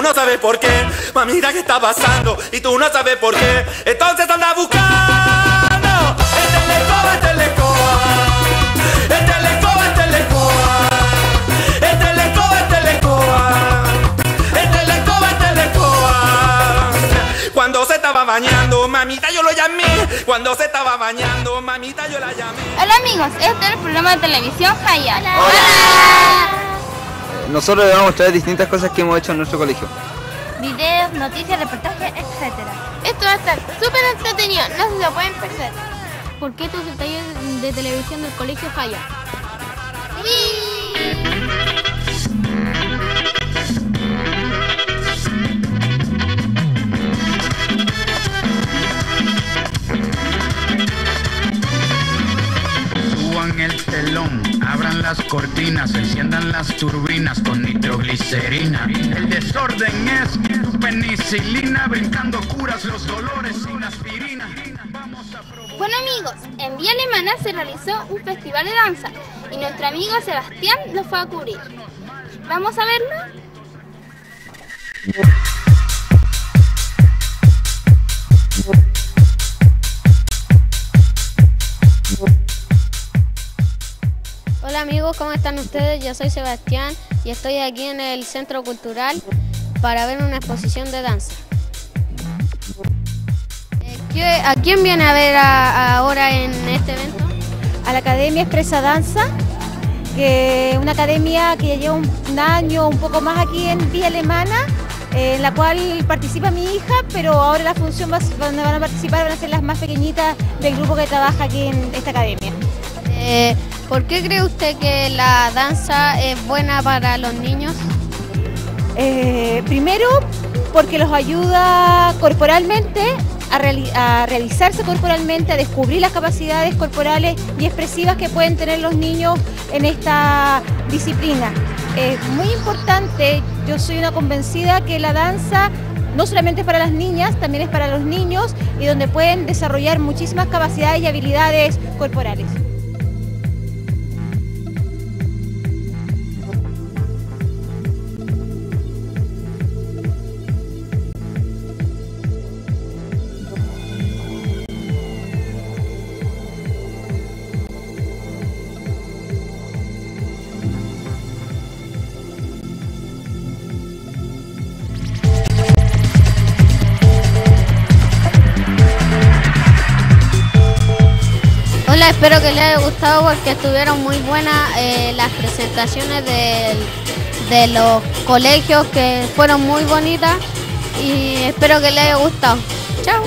no sabes por qué. Mamita, ¿qué está pasando? Y tú no sabes por qué. Entonces anda buscando. Esta es la escoba, esta es la escoba. Esta es la escoba, esta es la escoba. Esta es la escoba, esta es la escoba. Esta es la escoba, esta es la escoba. Cuando se estaba bañando, mamita, yo lo llamé. Cuando se estaba bañando, mamita, yo la llamé. Hola amigos, este es el programa de televisión Jaya. Hola. Hola. Nosotros le vamos a mostrar distintas cosas que hemos hecho en nuestro colegio. Videos, noticias, reportajes, etc. Esto va a estar súper entretenido, no se lo pueden perder. ¿Por qué este es el taller de televisión del colegio Jaya? Suban el telón, abran las cortinas, enciendan las turbinas con nitroglicerina. El desorden es tu penicilina, brincando curas los dolores sin aspirina. Bueno amigos, en Vía Alemana se realizó un festival de danza y nuestro amigo Sebastián lo fue a cubrir. ¿Vamos a verlo? Hola amigos, ¿cómo están ustedes? Yo soy Sebastián y estoy aquí en el Centro Cultural para ver una exposición de danza. ¿A quién viene a ver ahora en este evento? A la Academia Expresa Danza, que es una academia que ya lleva un año, un poco más aquí en Villa Alemana, en la cual participa mi hija, pero ahora la función donde van a participar van a ser las más pequeñitas del grupo que trabaja aquí en esta academia. ¿Por qué cree usted que la danza es buena para los niños? Primero, porque los ayuda corporalmente a realizarse corporalmente, a descubrir las capacidades corporales y expresivas que pueden tener los niños en esta disciplina. Es muy importante, yo soy una convencida que la danza no solamente es para las niñas, también es para los niños y donde pueden desarrollar muchísimas capacidades y habilidades corporales. Hola, espero que les haya gustado porque estuvieron muy buenas las presentaciones de los colegios, que fueron muy bonitas y espero que les haya gustado. Chao.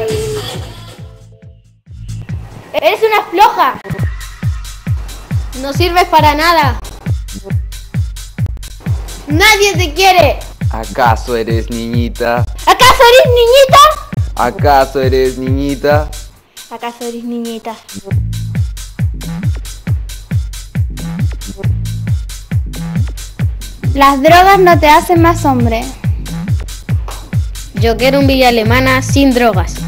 ¡Eres una floja! No sirves para nada. ¡Nadie te quiere! ¿Acaso eres niñita? ¿Acaso eres niñita? ¿Acaso eres niñita? ¿Acaso eres niñita? Las drogas no te hacen más hombre. Yo quiero un Villa Alemana sin drogas.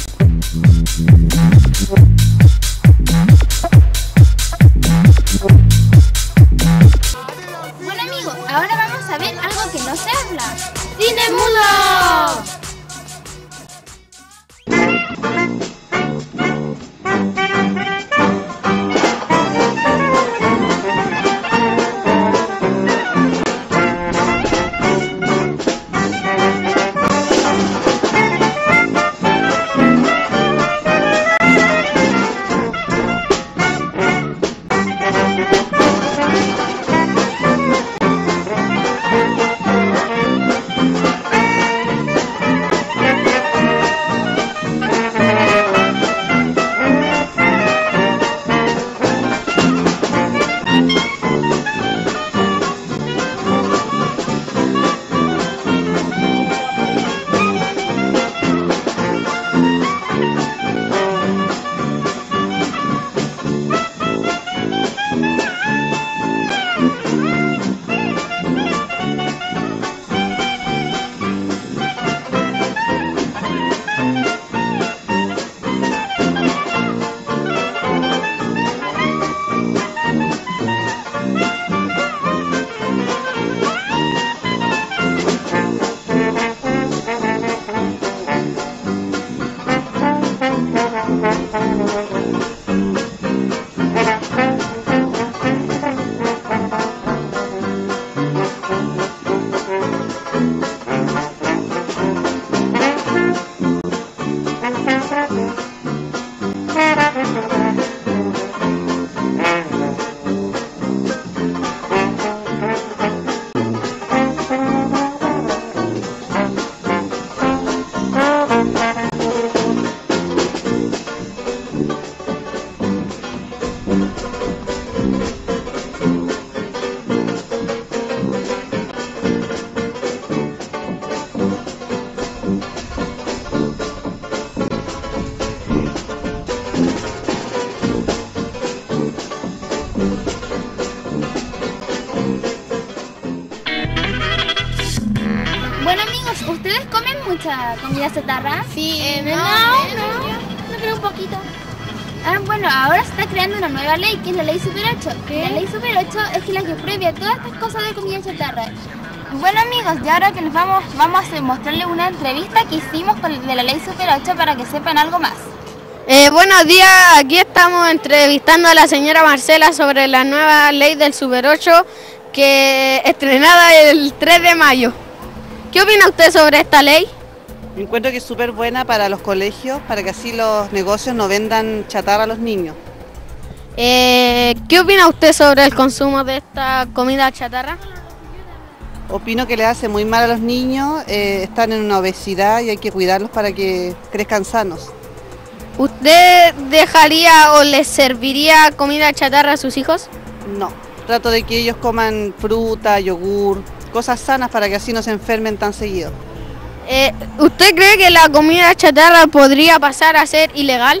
Bueno amigos, ahora vamos a ver algo que no se habla. ¡Cine mudo! Bueno amigos, ¿ustedes comen mucha comida chatarra? Sí, no, pero un poquito. Bueno, ahora se está creando una nueva ley, que es la ley Super 8. La ley Super 8 es que la que prohíbe todas estas cosas de comida chatarra. Bueno amigos, y ahora que les vamos a mostrarles una entrevista que hicimos de la ley Super 8 para que sepan algo más. Buenos días, aquí estamos entrevistando a la señora Marcela sobre la nueva ley del Super 8 que estrenada el 3 de mayo. ¿Qué opina usted sobre esta ley? Encuentro que es súper buena para los colegios, para que así los negocios no vendan chatarra a los niños. ¿Qué opina usted sobre el consumo de esta comida chatarra? Opino que le hace muy mal a los niños, están en una obesidad y hay que cuidarlos para que crezcan sanos. ¿Usted dejaría o les serviría comida chatarra a sus hijos? No, trato de que ellos coman fruta, yogur, cosas sanas para que así no se enfermen tan seguido. ¿Usted cree que la comida chatarra podría pasar a ser ilegal?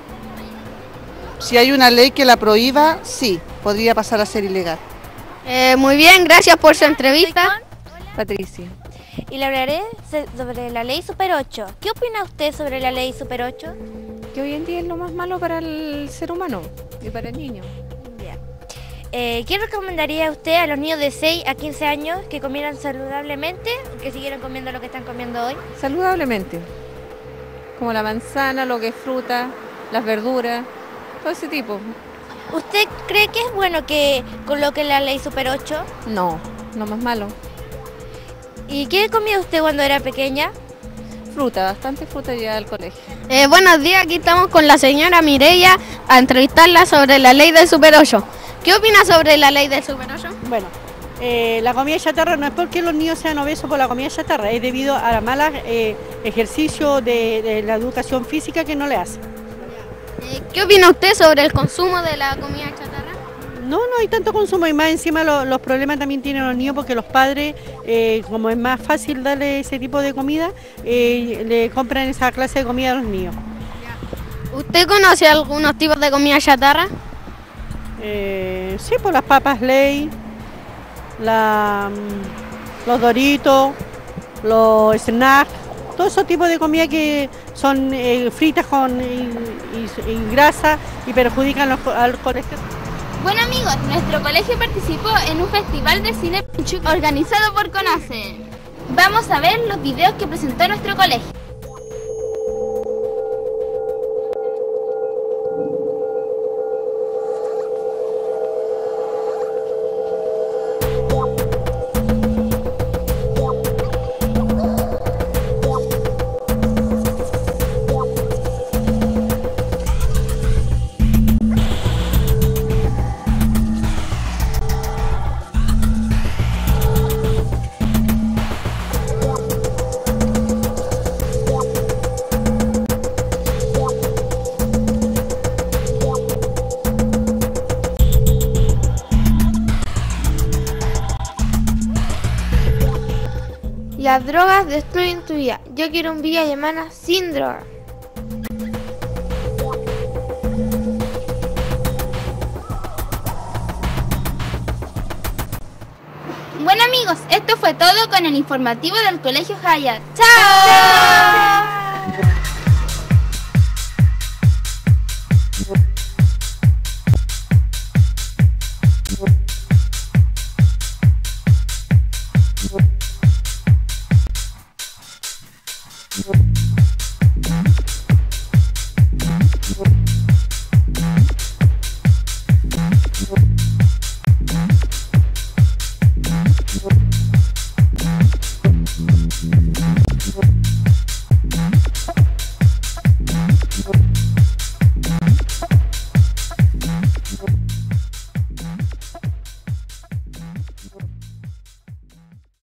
Si hay una ley que la prohíba, sí, podría pasar a ser ilegal. Muy bien, gracias por su entrevista. Patricia. Y le hablaré sobre la ley Super 8. ¿Qué opina usted sobre la ley Super 8? Que hoy en día es lo más malo para el ser humano y para el niño. ¿Qué recomendaría usted a los niños de 6 a 15 años que comieran saludablemente o que siguieran comiendo lo que están comiendo hoy? Saludablemente. Como la manzana, lo que es fruta, las verduras, todo ese tipo. ¿Usted cree que es bueno que coloque la ley Super 8? No, no más malo. ¿Y qué comía usted cuando era pequeña? Fruta, bastante fruta ya al colegio. Buenos días, aquí estamos con la señora Mireya a entrevistarla sobre la ley del Super 8. ¿Qué opina sobre la ley del Super 8? Bueno, la comida chatarra no es porque los niños sean obesos por la comida chatarra, es debido a la mala ejercicio de la educación física que no le hace. ¿Qué opina usted sobre el consumo de la comida chatarra? No hay tanto consumo y más encima los problemas también tienen los niños porque los padres, como es más fácil darle ese tipo de comida, le compran esa clase de comida a los niños. ¿Usted conoce algunos tipos de comida chatarra? Sí, pues las papas Ley, los Doritos, los snacks, todo ese tipo de comida que son fritas y grasa y perjudican al colegio. Bueno amigos, nuestro colegio participó en un festival de cine organizado por CONACE. Vamos a ver los videos que presentó nuestro colegio. Las drogas destruyen tu vida. Yo quiero un Villa Alemana sin droga. Bueno amigos, esto fue todo con el informativo del Colegio Hayat. ¡Chao!